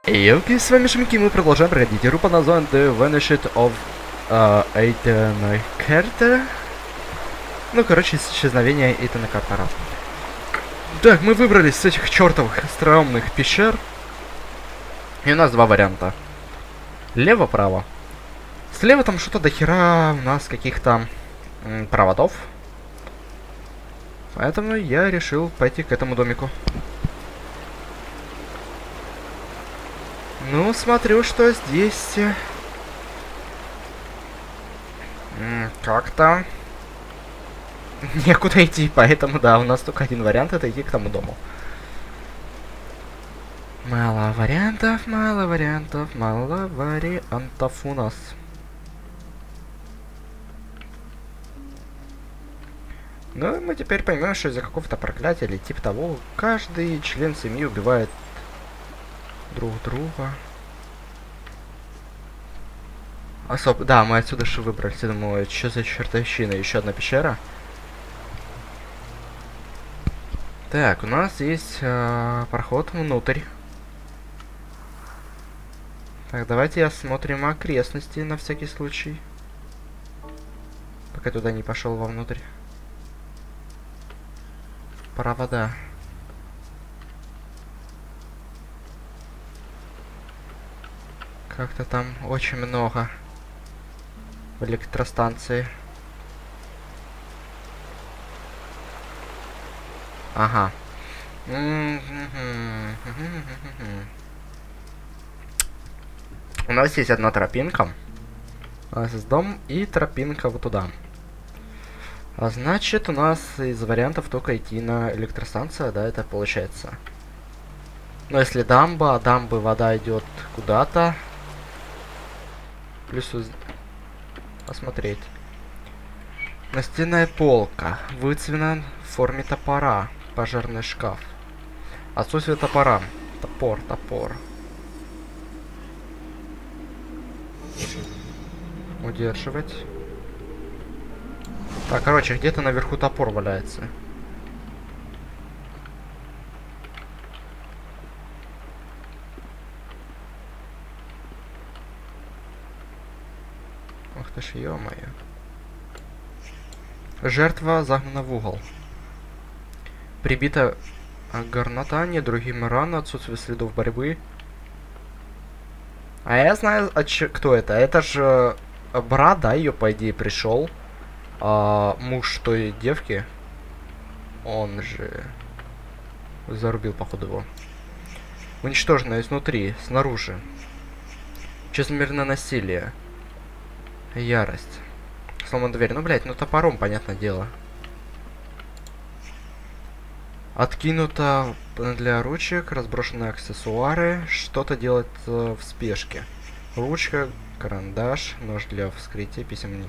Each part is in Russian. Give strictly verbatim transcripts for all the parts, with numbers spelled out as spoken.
Йоки, с вами Шумики, мы продолжаем проходить игру под названием The Vanished of uh, Эйтана Картера. Ну, короче, исчезновение Эйтана Картера. Так, мы выбрались с этих чертовых остроумных пещер. И у нас два варианта. Лево-право. Слева там что-то до хера у нас каких-то проводов. Поэтому я решил пойти к этому домику. Ну, смотрю, что здесь как-то некуда идти, поэтому, да, у нас только один вариант — это идти к тому дому. Мало вариантов, мало вариантов, мало вариантов у нас. Ну, мы теперь поймем, что из-за какого-то проклятия или типа того, каждый член семьи убивает друг друга. Особо. Да, мы отсюда же выбрались. Я думаю, что за чертовщина? Еще одна пещера. Так, у нас есть э, проход внутрь. Так, давайте осмотрим окрестности на всякий случай. Пока туда не пошел вовнутрь. Провода. Как-то там очень много в электростанции. Ага. У нас есть одна тропинка. У нас есть дом и тропинка вот туда. А значит, у нас из вариантов только идти на электростанцию, да, это получается. Но если дамба, а дамбы вода идет куда-то. Плюс посмотреть. Настенная полка. Выцвена в форме топора. Пожарный шкаф. Отсутствие топора. Топор, топор. Удерживать. Так, короче, где-то наверху топор валяется. Ах ты ж, ё-моё. Жертва загнана в угол. Прибита горнотание, другим рано, отсутствие следов борьбы. А я знаю, а ч кто это. Это же брат, да, ее по идее пришел. А, муж той девки. Он же зарубил, походу, его. Уничтожено изнутри, снаружи. Чрезмерное насилие. Ярость. Сломана дверь. Ну, блядь, ну топором, понятное дело. Откинуто для ручек, разброшенные аксессуары. Что-то делать э, в спешке. Ручка, карандаш, нож для вскрытия, письменник.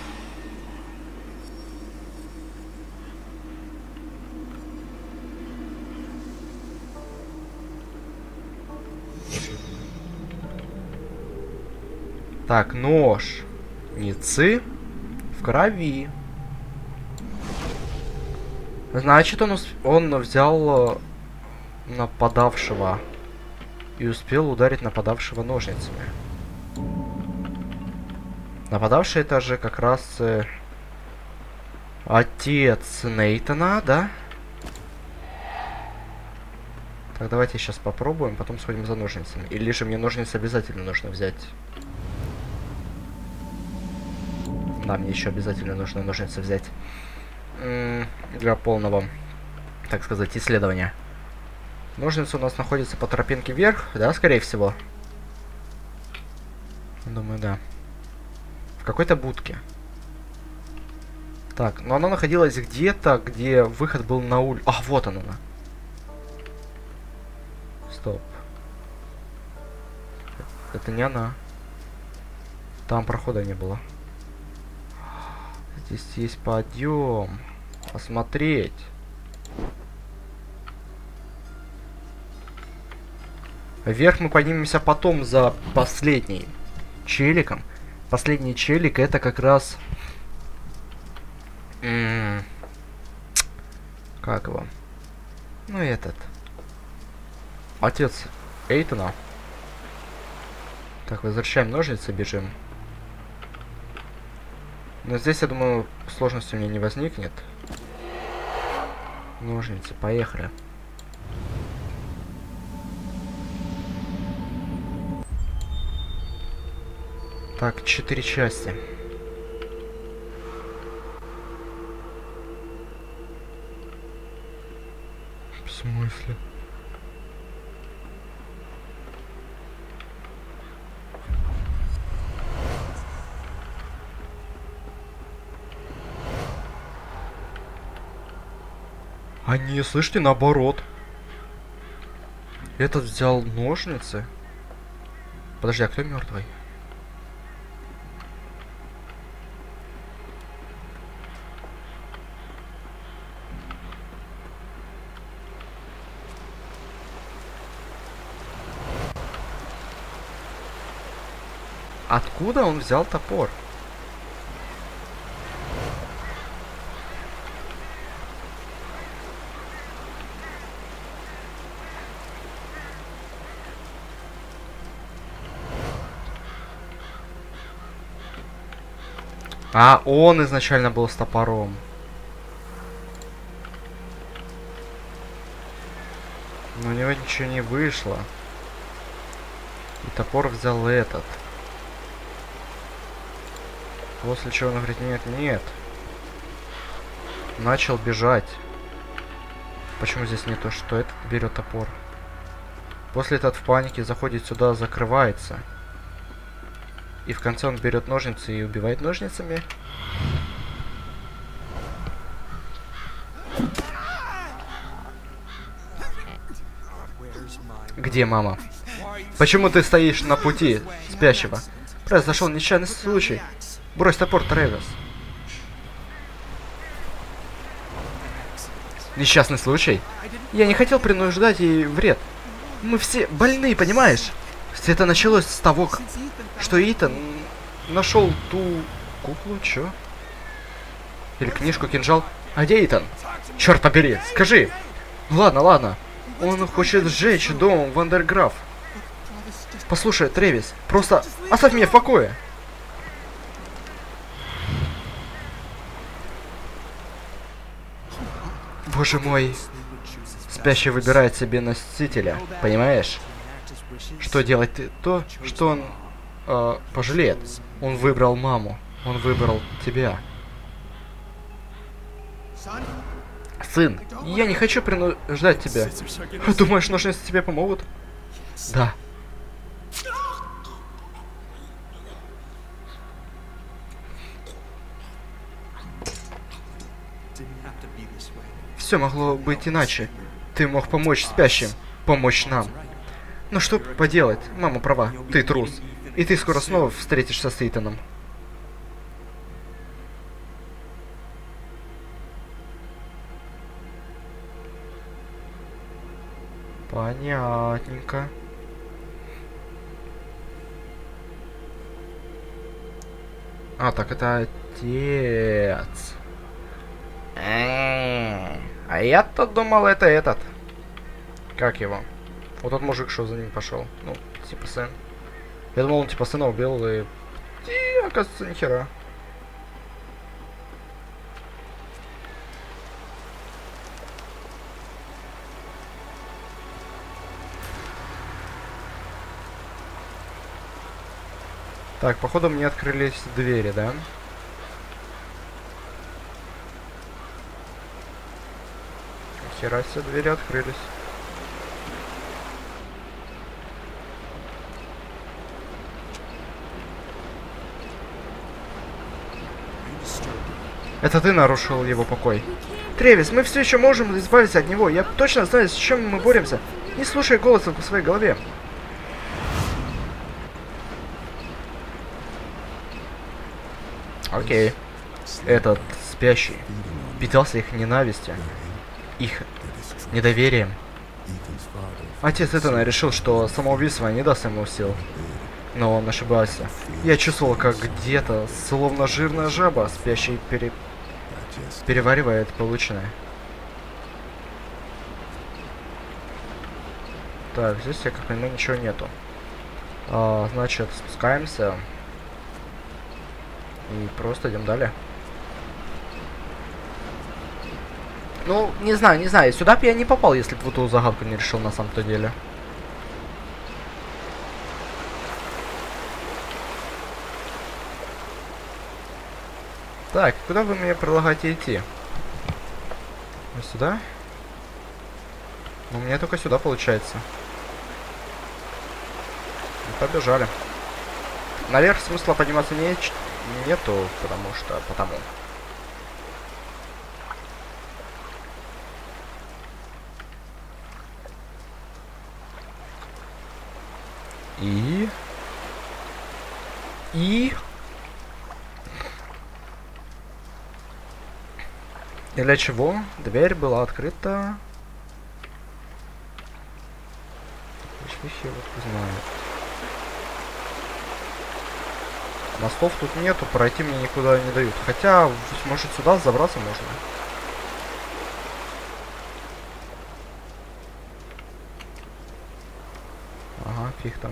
Так, нож. Ницы в крови. Значит, он, он взял нападавшего и успел ударить нападавшего ножницами. Нападавший — это же как раз э, отец Нейтана, да? Так, давайте сейчас попробуем, потом сходим за ножницами. Или же мне ножницы обязательно нужно взять? Да, мне еще обязательно нужно ножницы взять. М-м, для полного, так сказать, исследования. Ножницы у нас находятся по тропинке вверх, да, скорее всего? Думаю, да. В какой-то будке. Так, но она находилась где-то, где выход был на улицу. А, вот она. Стоп. Это не она. Там прохода не было. Здесь есть подъем. Посмотреть. Вверх мы поднимемся потом за последним челиком. Последний челик — это как раз... М-м- как его? Ну, этот. Отец Эйтана. Так, возвращаем ножницы, бежим. Но здесь, я думаю, сложности у меня не возникнет. Ножницы, поехали. Так, четыре части. В смысле? А не, слышите, наоборот. Этот взял ножницы. Подожди, а кто мертвый? Откуда он взял топор? А, он изначально был с топором. Но у него ничего не вышло. И топор взял этот. После чего он говорит, нет, нет. Начал бежать. Почему здесь не то, что этот берет топор? После этот в панике заходит сюда, закрывается. И в конце он берет ножницы и убивает ножницами. Где мама? Почему ты стоишь на пути спящего? Произошел несчастный случай. Брось топор, Трэвис. Несчастный случай? Я не хотел принуждать ей вред. Мы все больны, понимаешь? Это началось с того, что Итан нашел ту куклу, чё? Или книжку, кинжал. А где Итан? Черт побери, скажи. Ладно, ладно. Он хочет сжечь дом Вандерграф. Послушай, Трэвис, просто оставь меня в покое. Боже мой. Спящий выбирает себе носителя, понимаешь? Что делать ты? То, что он э, пожалеет. Он выбрал маму. Он выбрал тебя. Сын, я не хочу принуждать тебя. Думаешь, ножницы тебе помогут? Да. Все могло быть иначе. Ты мог помочь спящим, помочь нам. Но что поделать? Мама права, ты трус. И ты скоро снова встретишься с Итаном. Понятненько. А, так это отец. А я-то думал, это этот. Как его? Вот тот мужик, что за ним пошел. Ну, типа сын. Я думал, он типа сына убил и... И, оказывается, нихера. Так, походу мне открылись двери, да? Хера себе, двери открылись. Это ты нарушил его покой. Трэвис, мы все еще можем избавиться от него. Я точно знаю, с чем мы боремся. Не слушай голоса по своей голове. Окей. Этот спящий питался их ненавистью, их недоверием. Отец Итана решил, что самоубийство не даст ему сил. Но он ошибался. Я чувствовал, как где-то, словно жирная жаба, спящий пере... переваривает полученное. Так, здесь, я как понимаю, ничего нету. А, значит, спускаемся. И просто идем далее. Ну, не знаю, не знаю. Сюда бы я не попал, если бы вот эту загадку не решил на самом-то деле. Так, куда вы мне предлагаете идти? Вот сюда? Ну, мне только сюда получается. Ну, побежали. Наверх смысла подниматься не, нету, потому что... Потому. И... И... И для чего? Дверь была открыта. Вот знаю. Мостов тут нету, пройти мне никуда не дают. Хотя, может, сюда забраться можно. Ага, фиг там.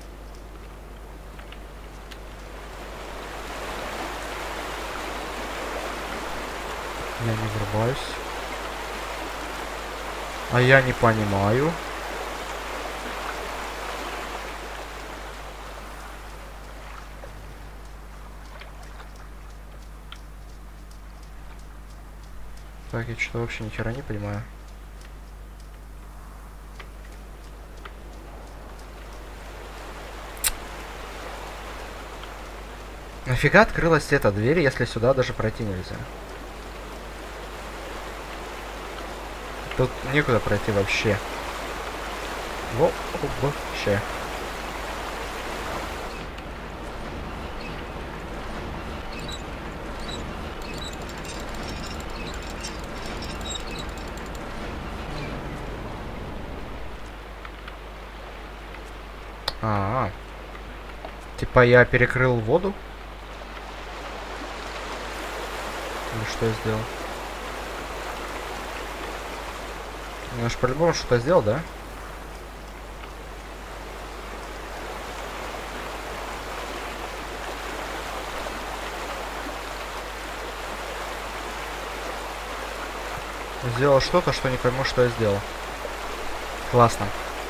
Я не врубаюсь. А я не понимаю. Так, я что-то вообще ни хера не понимаю. Нафига открылась эта дверь, если сюда даже пройти нельзя? Тут некуда пройти вообще. Во, вообще. А, -а, -а. Типа я перекрыл воду? Или что я сделал? Ну, я ж по-любому что-то сделал, да? Сделал что-то, что не пойму, что я сделал. Классно.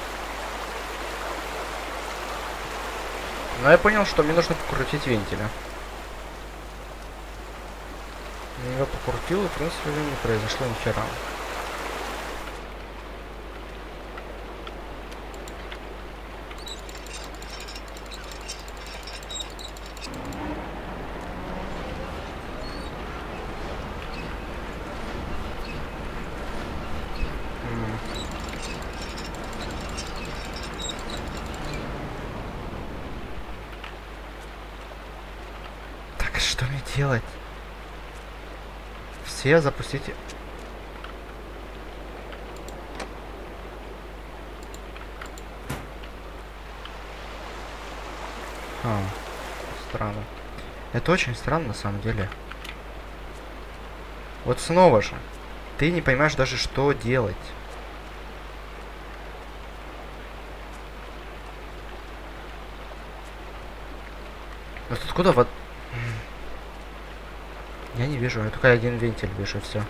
Но я понял, что мне нужно покрутить вентиля. Я покрутил, и в принципе не произошло ни хера. Что мне делать? Все запустите. А, странно. Это очень странно на самом деле. Вот снова же. Ты не понимаешь даже, что делать. Но тут куда вот... Я не вижу, я только один вентиль вижу, все.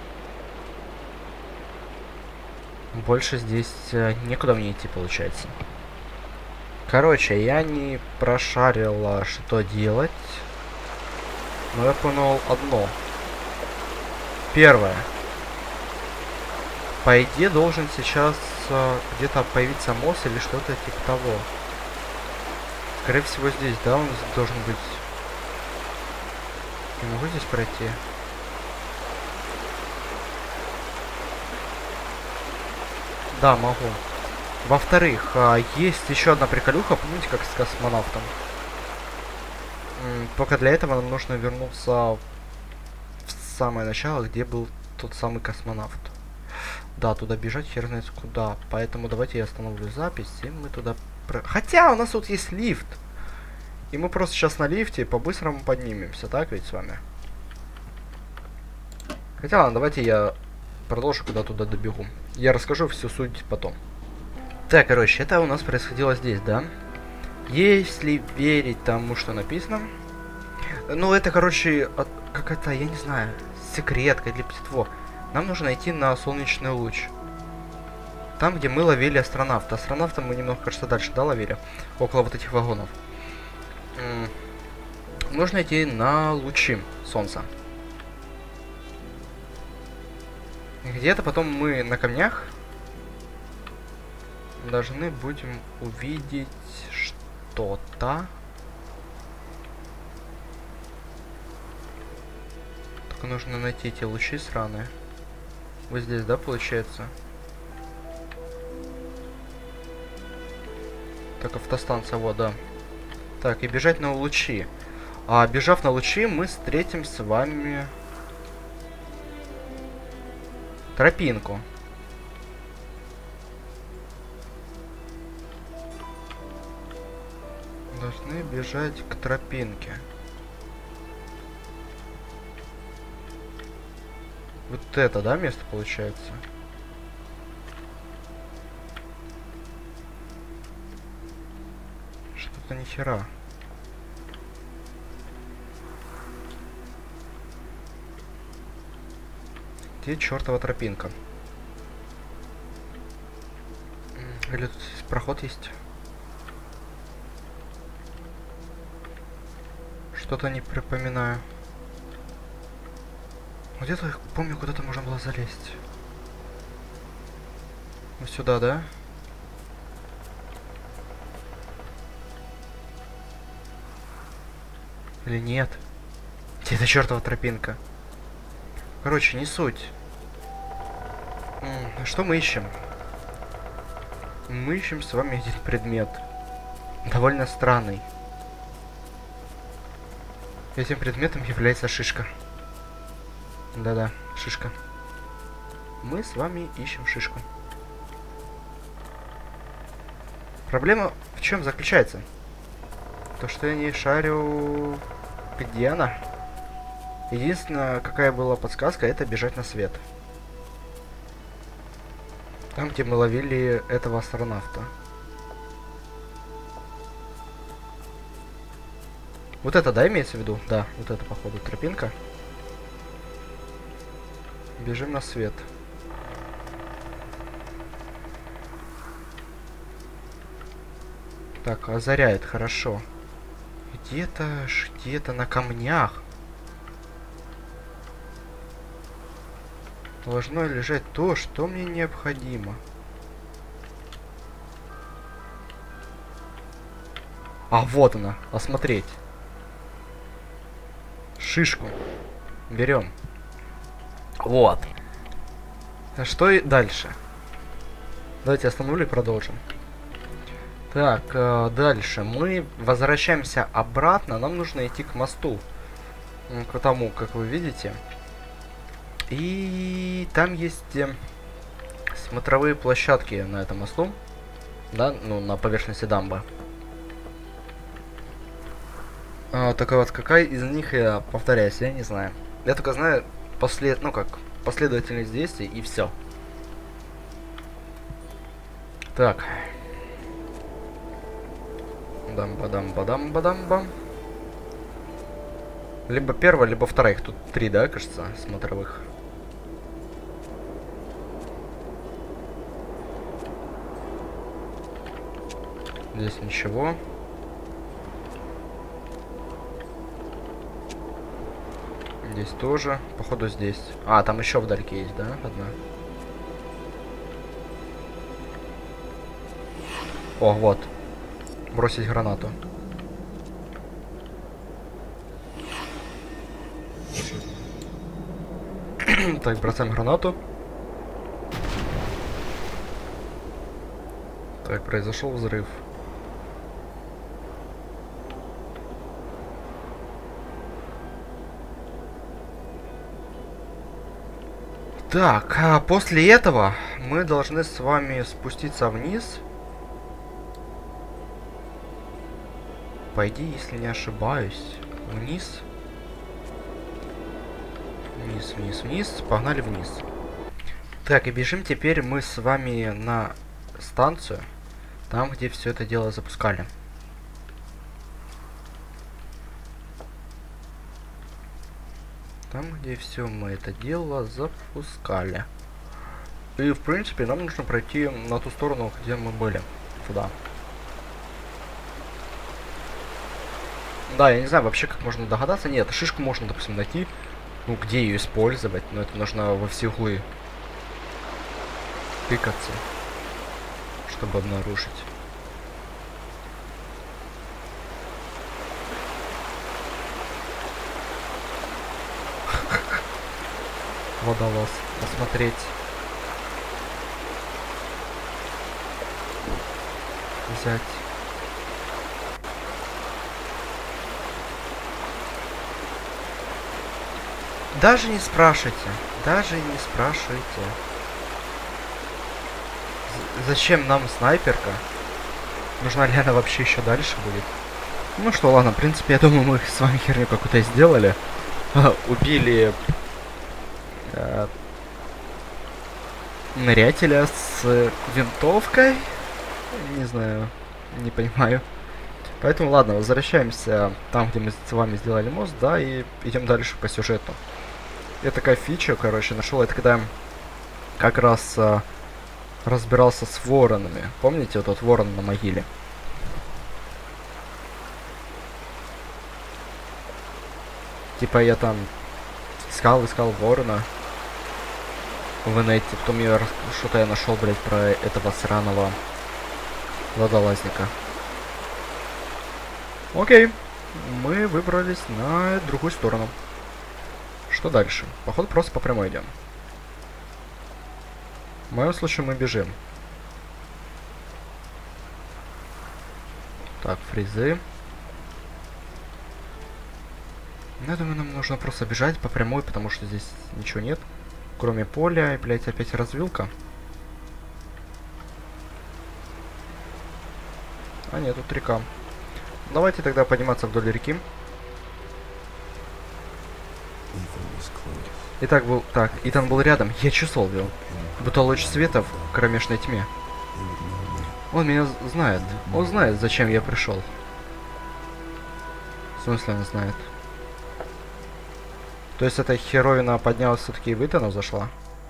Больше здесь э, некуда мне идти, получается. Короче, я не прошарила, что делать. Но я понял одно. Первое. По идее, должен сейчас э, где-то появиться мост или что-то типа того. Скорее всего, здесь, да, он должен быть. Не могу здесь пройти. Да, могу. Во-вторых, есть еще одна приколюха, помните, как с космонавтом? Только для этого нам нужно вернуться в самое начало, где был тот самый космонавт. Да, туда бежать хер знает куда. Поэтому давайте я остановлю запись, и мы туда... Про... Хотя у нас тут есть лифт. И мы просто сейчас на лифте по-быстрому поднимемся, так ведь с вами? Хотя ладно, давайте я продолжу, когда туда добегу. Я расскажу всю суть потом. Так, короче, это у нас происходило здесь, да? Если верить тому, что написано. Ну, это, короче, от, как это, я не знаю, секретка или птитво. Нам нужно найти на солнечный луч. Там, где мы ловили астронавта. Астронавта мы немного, кажется, дальше, да, ловили? Около вот этих вагонов. М -м нужно идти на лучи солнца. Где-то потом мы на камнях должны будем увидеть что-то. Только нужно найти эти лучи сраные. Вот здесь, да, получается? Так, автостанция, вот, да. Так, и бежать на лучи. А бежав на лучи, мы встретим с вами тропинку. Должны бежать к тропинке. Вот это, да, место получается? Что-то ни хера. Где чертова тропинка? Или тут проход есть? Что-то не припоминаю. Где-то, помню, куда-то можно было залезть. Вот сюда, да? Или нет? Где эта чертова тропинка? Короче, не суть. М-м, что мы ищем? Мы ищем с вами один предмет. Довольно странный. Этим предметом является шишка. Да-да, шишка. Мы с вами ищем шишку. Проблема в чем заключается? То, что я не шарю, где она. Единственное, какая была подсказка, это бежать на свет. Там, где мы ловили этого астронавта. Вот это, да, имеется в виду? Да, вот это, походу, тропинка. Бежим на свет. Так, озаряет, хорошо. Где-то, где-то на камнях должно лежать то, что мне необходимо. А, вот она, осмотреть. Шишку. Берем. Вот. А что и дальше? Давайте остановлю и продолжим. Так, э, дальше. Мы возвращаемся обратно. Нам нужно идти к мосту. К тому, как вы видите. И там есть э, смотровые площадки на этом мосту. Да, ну, на поверхности дамбы. А, только вот какая из них, я повторяюсь, я не знаю. Я только знаю послед... ну как, последовательность действий и все. Так. Дам-бадам-бадам-бадам-бам. Либо первая, либо вторая. Их тут три, да, кажется, смотровых. Здесь ничего. Здесь тоже. Походу здесь. А, там еще вдальке есть, да? Одна. О, вот. Бросить гранату. Так, бросаем гранату. Так, произошел взрыв. Так, а после этого мы должны с вами спуститься вниз. По идее, если не ошибаюсь, вниз. Вниз, вниз, вниз. Погнали вниз. Так, и бежим теперь мы с вами на станцию. Там, где все это дело запускали. Там, где все мы это дело запускали. И, в принципе, нам нужно пройти на ту сторону, где мы были. Туда. Да, я не знаю вообще, как можно догадаться. Нет, шишку можно, допустим, найти. Ну, где ее использовать? Но это нужно во все углы тыкаться, чтобы обнаружить. Водолаз. Посмотреть. Взять. Даже не спрашивайте. Даже не спрашивайте. З- зачем нам снайперка? Нужна ли она вообще еще дальше будет? Ну что, ладно, в принципе, я думаю, мы с вами херню какую-то сделали. Убили э, нырятеля с винтовкой. Не знаю, не понимаю. Поэтому, ладно, возвращаемся там, где мы с вами сделали мост, да, и идем дальше по сюжету. Я такая фича, короче, нашел это, когда как раз а, разбирался с воронами. Помните вот тот ворон на могиле? Типа я там искал, искал ворона в инете, потом я что-то я нашел, блять, про этого сраного водолазника. Окей, мы выбрались на другую сторону. Что дальше? Походу просто по прямой идем. В моем случае мы бежим. Так, фризы. Я думаю, нам нужно просто бежать по прямой, потому что здесь ничего нет. Кроме поля и, блядь, опять развилка. А нет, тут река. Давайте тогда подниматься вдоль реки. Итак, был... Так, Итан был рядом. Я чувствовал его. Будто луч света в кромешной тьме. Он меня знает. Он знает, зачем я пришел. В смысле он знает? То есть эта херовина поднялась все-таки и в Итана зашла?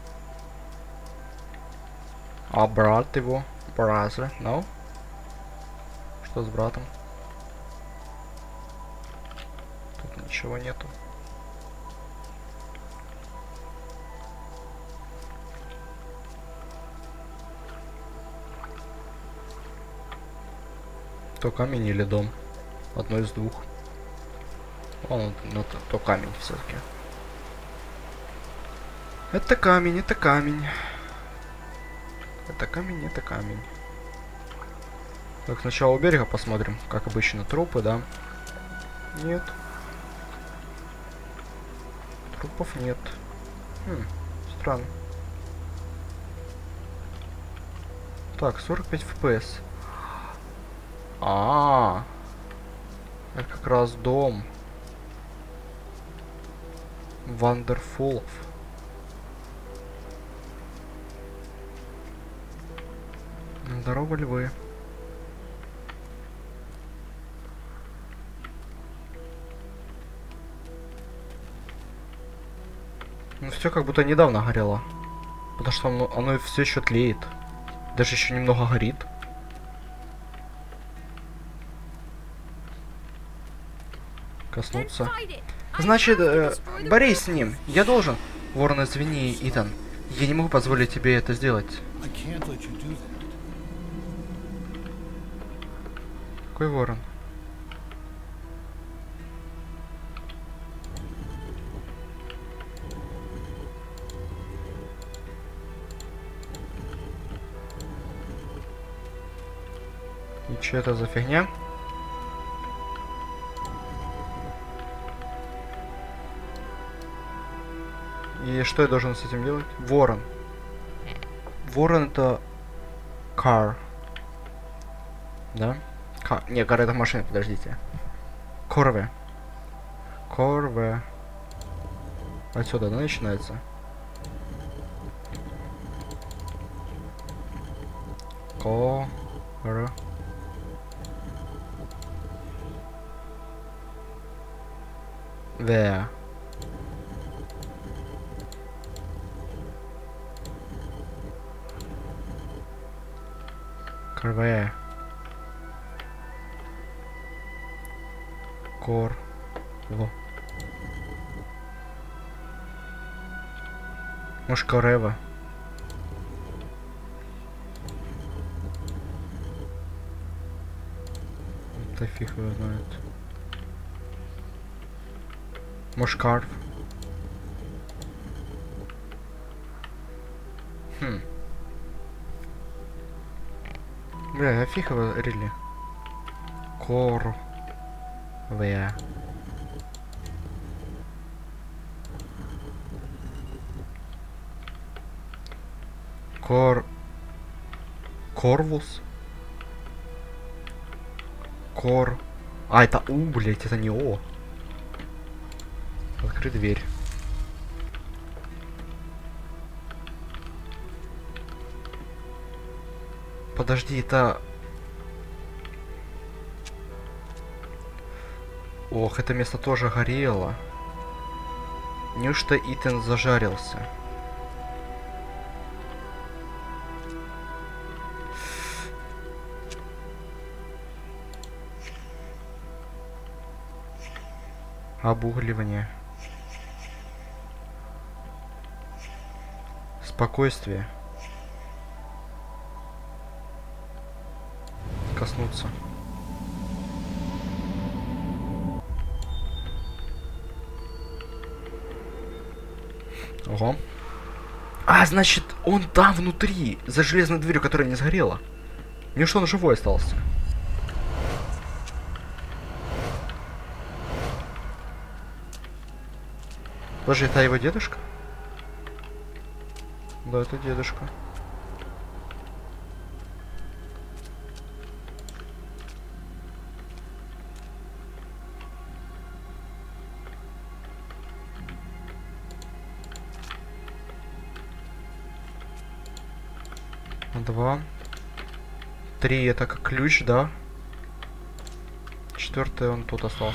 А брат его? Бразер? No? Что с братом? Тут ничего нету. То камень или дом. Одно из двух. Он, ну, то, то камень все-таки. Это камень, это камень. Это камень, это камень. Так, сначала у берега посмотрим. Как обычно, трупы, да? Нет. Трупов нет. Хм, странно. Так, сорок пять эф пи эс. А, это как раз дом Вандерфулов. Здорово, львы. Ну все как будто недавно горело. Потому что оно, оно все еще тлеет. Даже еще немного горит. Коснуться. Значит, э, борись с ним. Я должен. Ворон, извини, Итан. Я не могу позволить тебе это сделать. Какой ворон? И что это за фигня? И что я должен с этим делать? Ворон. Ворон это... Car. Да? Ка... Не, кар это машина, подождите. Корве. Корве. Отсюда, да, начинается? Кор... Ве. Корве. Кор. Во. Может, Корева. Да фиг его знает. Может, Карф. Хм. Бля, а фиг его, рели. Кор. Ве. Кор... Корвус? Кор... А, это У, блять, это не О. Открой дверь. Подожди, это... Ох, это место тоже горело. Неужто Итан зажарился? Обугливание. Спокойствие. Коснуться. Ого. А, значит, он там внутри, за железной дверью, которая не сгорела. Неужто он живой остался? Подожди, это его дедушка? Да, это дедушка. Два. Три это как ключ, да? Четвертый он тут остался.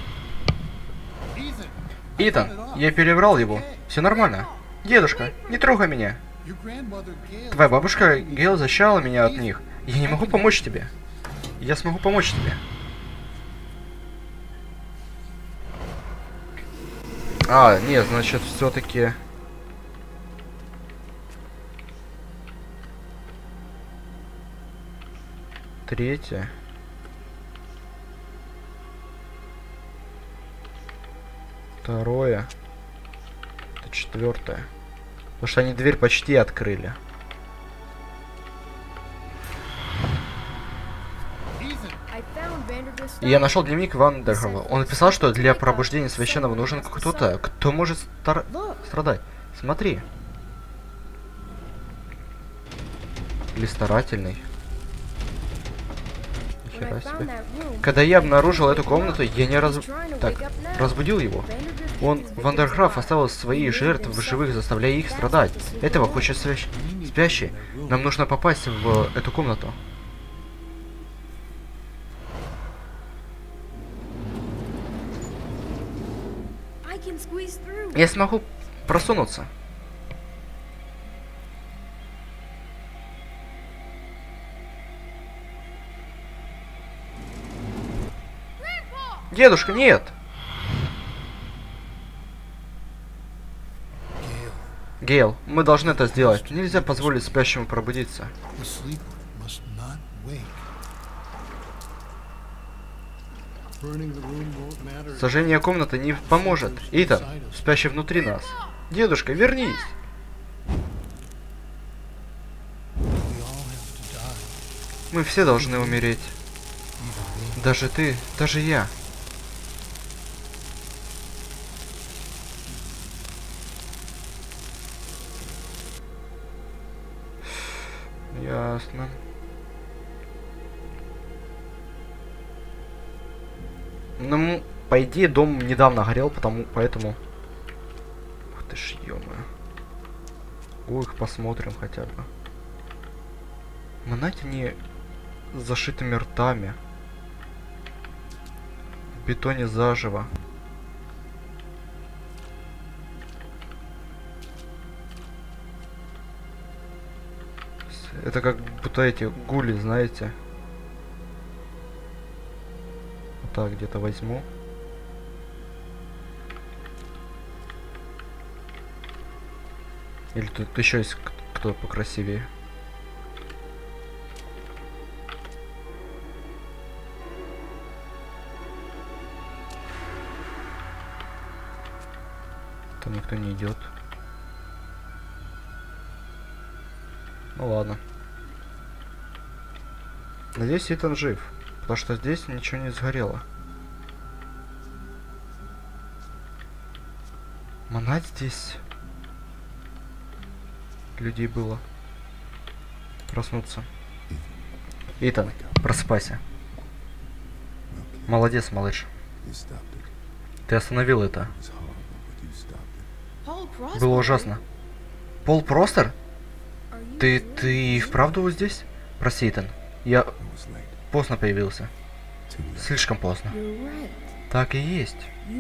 Итан, я перебрал его. Все нормально. Дедушка, не трогай меня. Твоя бабушка Гейл защищала меня от них. Я не могу помочь тебе. Я смогу помочь тебе. А, нет, значит, все-таки... Третье. Второе. Это четвертое. Потому что они дверь почти открыли. И я нашел дневник Вандергрова. Он написал, что для пробуждения священного нужен кто-то, кто может стар... страдать. Смотри. Или старательный. Нихера себе. Когда я обнаружил эту комнату, я не раз... так, разбудил его. Он, Вандерграф, оставил свои жертвы в живых, заставляя их страдать. Этого хочет свящ... спящий. Нам нужно попасть в эту комнату. Я смогу просунуться. Дедушка, нет! Гейл, мы должны это сделать. Нельзя позволить спящему пробудиться. Сожжение комнаты не поможет. Итан, спящий внутри нас. Дедушка, вернись! Мы все должны умереть. Даже ты, даже я. Ясно. Ну, по идее, дом недавно горел, потому, поэтому... Ух ты ж, ё-моё. О, их посмотрим хотя бы. Знаете, не с зашитыми ртами. В бетоне заживо. Это как будто эти гули, знаете. Вот так где-то возьму. Или тут еще есть кто покрасивее. Там никто не идет. Ну ладно. Надеюсь, Итан жив, потому что здесь ничего не сгорело. Манать здесь людей было. Проснуться. Итан, просыпайся. Молодец, малыш. Ты остановил это. Было ужасно. Пол Простер? Ты, ты вправду вот здесь? Прости, Итан. Я поздно появился. Слишком поздно. Так и есть.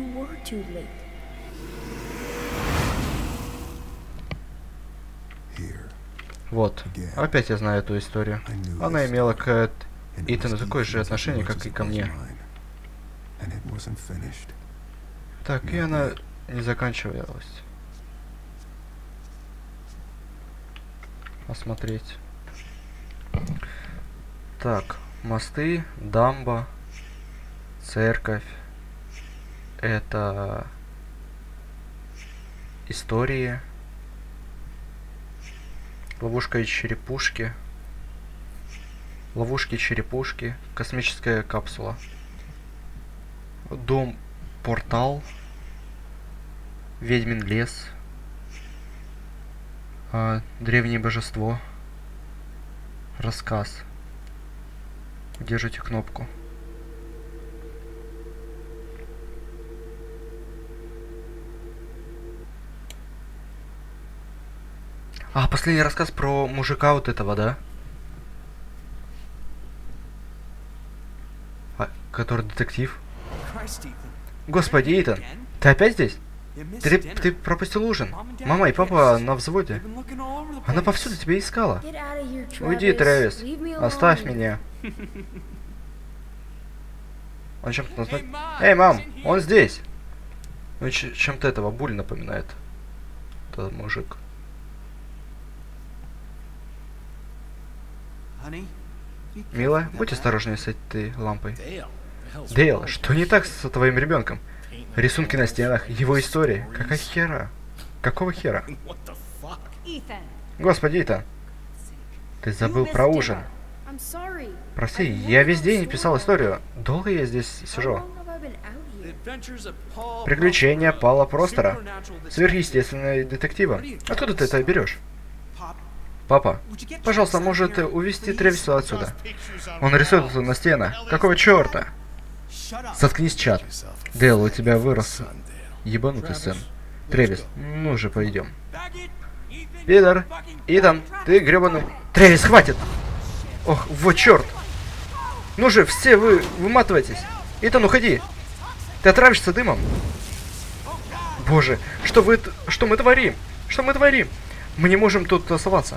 Вот. Опять я знаю эту историю. Она имела к Итану такое же отношение, как и ко мне. Так, и она не заканчивалась. Осмотреть. Так, мосты, дамба, церковь. Это истории. Ловушка и черепушки. Ловушки, черепушки. Космическая капсула. Дом, портал. Ведьмин лес. А, древнее божество. Рассказ. Держите кнопку. А, последний рассказ про мужика вот этого, да? А, который детектив. Господи, Итан, ты опять здесь? Ты, ты пропустил ужин. Мама и папа на взводе. Она повсюду тебя искала. Уйди, Трэвис. Оставь меня. Он чем-то назвать... Эй, мам, он здесь. Ну, чем-то этого Буль напоминает. Этот мужик. Милая, будь осторожнее с этой лампой. Дейл, что не так с твоим ребенком? Рисунки на стенах, его истории. Какая хера? Какого хера? Господи, Итан. Ты забыл про ужин. Прости, я весь день не писал историю. Долго я здесь сижу? Приключения Пола Простера. Сверхъестественные детективы. Откуда ты это берешь? Папа, пожалуйста, может увезти Трэвиса отсюда? Он рисует тут на стенах. Какого черта? Заткнись, чат. Дейл, у тебя вырос ебанутый сын. Трэвис, ну же, пойдем. Питер, Итан, ты гребаный... Трэвис, хватит! Ох, вот черт! Ну же, все вы выматывайтесь. Итан, уходи! Ты отравишься дымом. Боже, что вы... Что мы творим? Что мы творим? Мы не можем тут оставаться.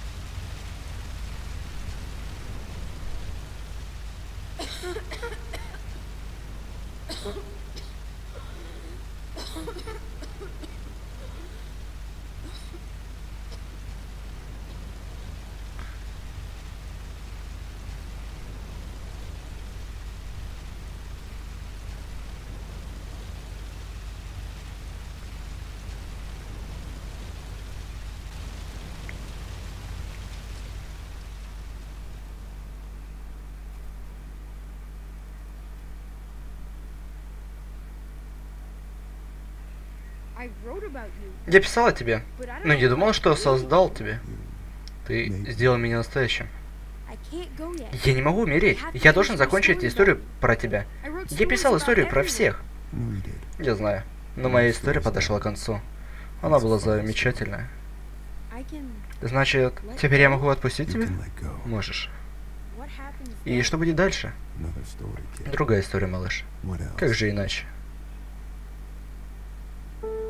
Я писал о тебе, но не думал, что создал тебя. Ты сделал меня настоящим. Я не могу умереть. Я должен закончить историю про тебя. Я писал историю про всех. Я знаю, но моя история подошла к концу. Она была замечательная. Значит, теперь я могу отпустить тебя? Можешь. И что будет дальше? Другая история, малыш. Как же иначе?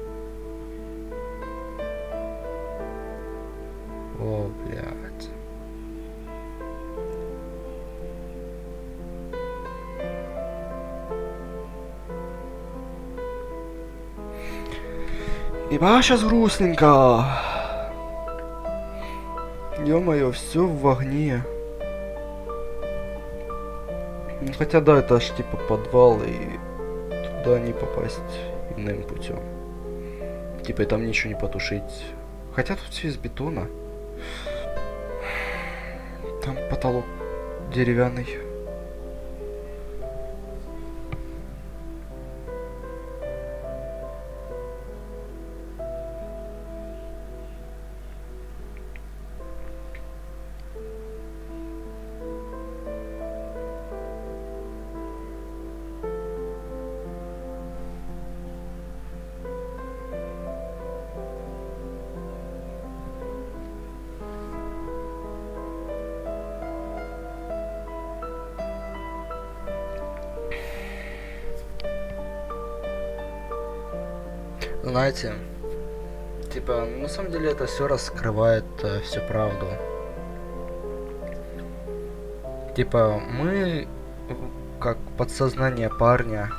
О, блядь. Ибо сейчас грустненько. Ё-моё, все в огне. Ну, хотя да, это аж типа подвал, и туда не попасть иным путем. Типа и там ничего не потушить. Хотя тут все из бетона. Там потолок деревянный. Знаете, типа, на самом деле это все раскрывает э, всю правду. Типа, мы, как подсознание парня,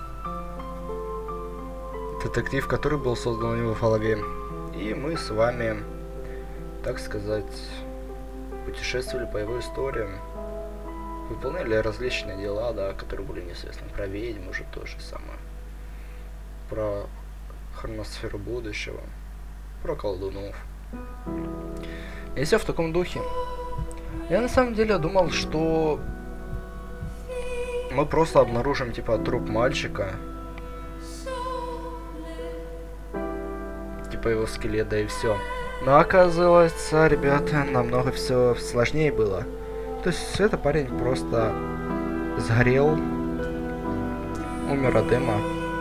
детектив, который был создан у него в голове, и мы с вами, так сказать, путешествовали по его историям, выполняли различные дела, да, которые были неизвестны. Про ведьм уже то же самое. Про хроносферу будущего, про колдунов. И все в таком духе. Я на самом деле думал, что мы просто обнаружим типа труп мальчика, типа его скелет, да и все. Но оказывается, ребята, намного все сложнее было. То есть это парень просто сгорел, умер от дыма.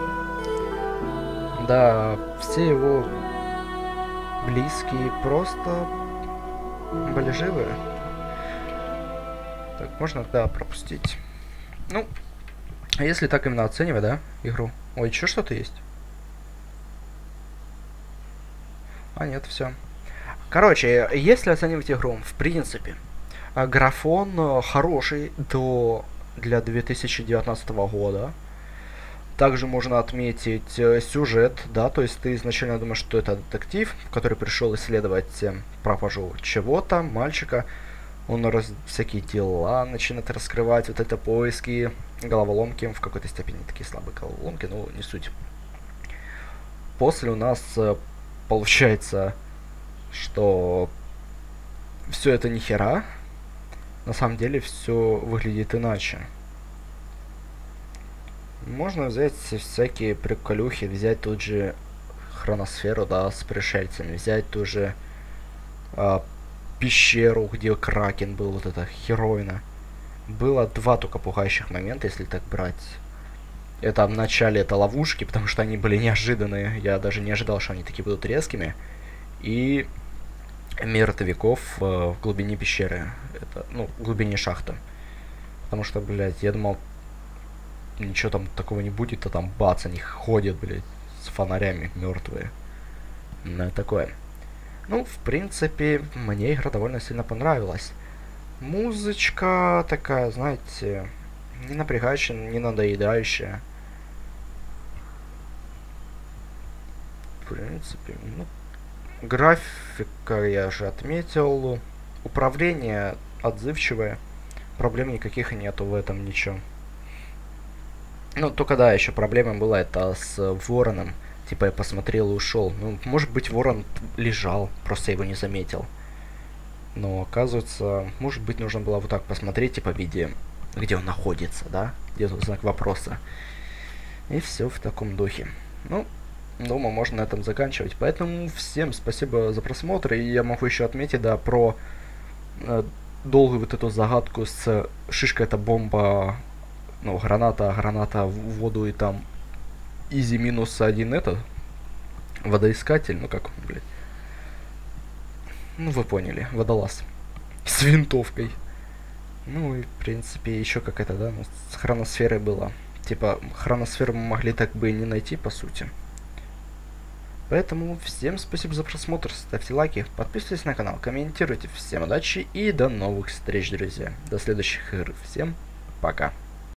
Да, все его близкие просто были живы. Так, можно, да, пропустить. Ну, если так именно оценивать, да, игру. Ой, еще что-то есть? А, нет, все. Короче, если оценивать игру, в принципе, графон хороший до для две тысячи девятнадцатого года. Также можно отметить э, сюжет, да, то есть ты изначально думаешь, что это детектив, который пришел исследовать э, пропажу чего-то, мальчика. Он раз, всякие дела начинает раскрывать, вот это поиски, головоломки, в какой-то степени такие слабые головоломки, но не суть. После у нас э, получается, что все это ни хера, на самом деле все выглядит иначе. Можно взять всякие приколюхи, взять тут же хроносферу, да, с пришельцами, взять ту же а, пещеру, где Кракен был, вот это хероина. Было два только пугающих момента, если так брать. Это в начале это ловушки, потому что они были неожиданные. Я даже не ожидал, что они такие будут резкими. И мертвяков э, в глубине пещеры. Это, ну, в глубине шахты. Потому что, блядь, я думал, ничего там такого не будет, а там бац, они ходят, блядь, с фонарями мертвые. Ну, такое. Ну, в принципе, мне игра довольно сильно понравилась. Музычка такая, знаете, не напрягающая, не надоедающая. В принципе, ну, графика я же отметил. Управление отзывчивое. Проблем никаких нету в этом, ничего. Ну, только да, еще проблема была это с вороном. Типа я посмотрел и ушел. Ну, может быть, ворон лежал, просто я его не заметил. Но оказывается, может быть, нужно было вот так посмотреть, типа, в виде, где он находится, да? Где тут знак вопроса. И все в таком духе. Ну, думаю, можно на этом заканчивать. Поэтому всем спасибо за просмотр. И я могу еще отметить, да, про э, долгую вот эту загадку с шишкой это бомба. Ну, граната, граната в воду и там изи минус один это водоискатель, ну как, блядь. Ну вы поняли, водолаз. С винтовкой. Ну и в принципе еще как это, да, ну, с хроносферой было. Типа хроносферу мы могли так бы и не найти по сути. Поэтому всем спасибо за просмотр, ставьте лайки, подписывайтесь на канал, комментируйте. Всем удачи и до новых встреч, друзья. До следующих игр. Всем пока.